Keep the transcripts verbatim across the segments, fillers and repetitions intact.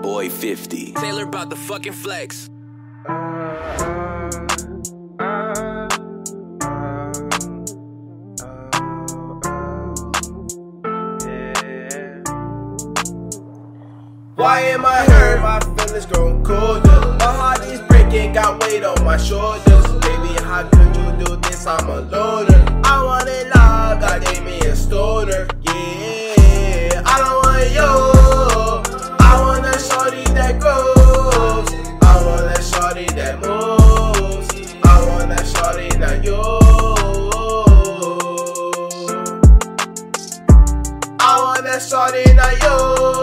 Boyfifty. Taylor about the fucking flex. Why am I hurt? My feelings grown colder. My heart is breaking, got weight on my shoulders. Baby, how could you do this? I'm a loner. I want it love, God gave me a stoner. Yeah, I don't want you. I want a shorty that grows. I want a shorty that moves. I want a shorty that you. I want a shorty that you.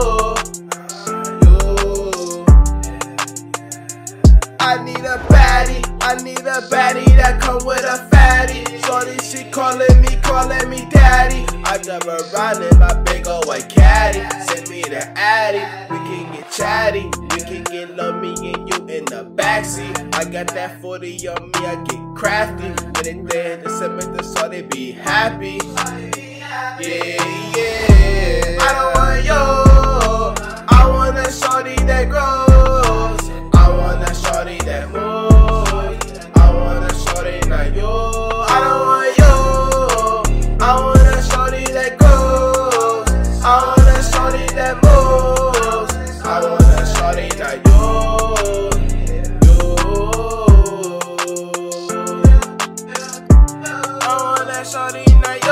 I need a baddie, I need a baddie that come with a fatty. Shorty, she calling me, calling me daddy. I drive around in my big old white caddy. Send me the addy, we can get chatty. We can get love, me and you in the backseat. I got that forty on me, I get crafty. When it there, the cement, the shorty be happy. Yeah, yeah. I don't want you, I want a shorty that grows. I want a shorty that moves. I want a shorty like you. I don't want you. I want a shorty that goes. I want a shorty that moves. I want a shorty like you. You. I want a shorty like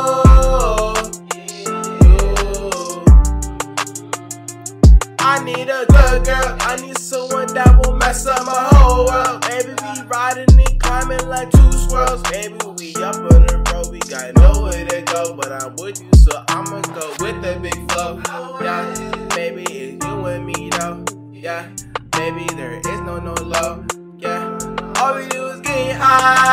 you. I need a good girl. I need someone that will mess up my whole world. Baby, we riding and climbing like two squirrels. Baby, we up on the road, we got nowhere to go. But I'm with you, so I'ma go with the big flow. Yeah, baby, it's you and me though. Yeah, baby, there is no no low. Yeah, all we do is get high.